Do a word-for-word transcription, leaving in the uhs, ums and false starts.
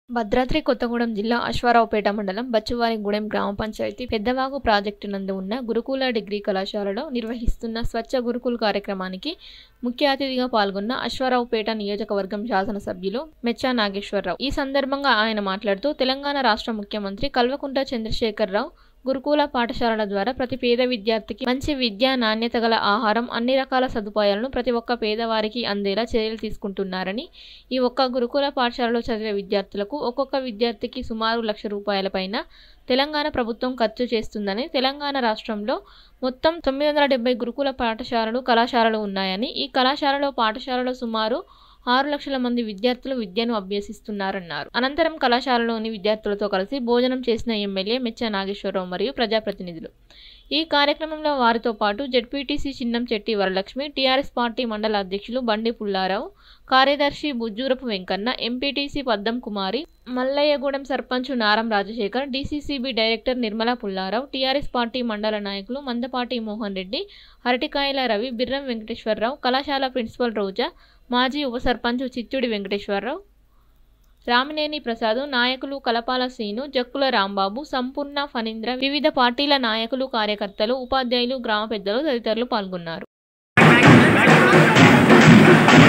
భద్రాద్రి కొత్తగూడెం జిల్లా అశ్వారావుపేట మండలం బచ్చువారిగూడెం గ్రామ పంచాయతీ పెద్దవాగు ప్రాజెక్టు నందు ఉన్న గురుకుల డిగ్రీ కళాశాలలో నిర్వహిస్తున్న స్వచ్ఛ గురుకుల్ కార్యక్రమానికి ముఖ్య అతిథిగా పాల్గొన్న అశ్వారావుపేట నియోజకవర్గం శాసనసభ్యులు మెచ్చా నాగేశ్వరరావు. ఈ సందర్భంగా ఆయన మాట్లాడుతూ తెలంగాణ రాష్ట్ర ముఖ్యమంత్రి కల్వకుంట్ల చంద్రశేఖరరావు గురుకుల పాఠశాలల ద్వారా ప్రతి పేద విద్యార్థికి మంచి విద్యా నాణ్యత గల ఆహారం, అన్ని రకాల సదుపాయాలను ప్రతి ఒక్క పేదవారికి అందేలా చర్యలు తీసుకుంటున్నారని, ఈ ఒక్క గురుకుల పాఠశాలలో చదివే విద్యార్థులకు ఒక్కొక్క విద్యార్థికి సుమారు లక్ష రూపాయల పైన తెలంగాణ ప్రభుత్వం ఖర్చు చేస్తుందని, తెలంగాణ రాష్ట్రంలో మొత్తం తొమ్మిది వందల డెబ్బై గురుకుల పాఠశాలలు కళాశాలలు ఉన్నాయని, ఈ కళాశాలలో పాఠశాలలో సుమారు ఆరు లక్షల మంది విద్యార్థులు విద్యను అభ్యసిస్తున్నారన్నారు. అనంతరం కళాశాలలోని విద్యార్థులతో కలిసి భోజనం చేసిన ఎమ్మెల్యే మెచ్చా నాగేశ్వరరావు మరియు ప్రజాప్రతినిధులు. ఈ కార్యక్రమంలో వారితో పాటు ZPTC Chinnamchetti Varalakshmi, TRS party మండల అధ్యక్షులు బండి పుల్లారావు, కార్యదర్శి Bujjurapu Venkanna, MPTC Paddam Kumari, Mallaiahgudem sarpanch Naram Rajashekar, DCCB director Nirmala Pullarao, TRS party మండల నాయకులు మందపాటి మోహన్ రెడ్డి, అరటికాయల రవి, బిర్రం వెంకటేశ్వరరావు, కళాశాల ప్రిన్సిపల్ రోజా, మాజీ ఉప సర్పంచ్ చిచ్చుడి వెంకటేశ్వరరావు, రామినేని ప్రసాద్, నాయకులు కలపాల శ్రీను, జక్కుల రాంబాబు, సంపూర్ణ ఫణీంద్ర, వివిధ పార్టీల నాయకులు, కార్యకర్తలు, ఉపాధ్యాయులు, గ్రామ పెద్దలు తదితరులు పాల్గొన్నారు.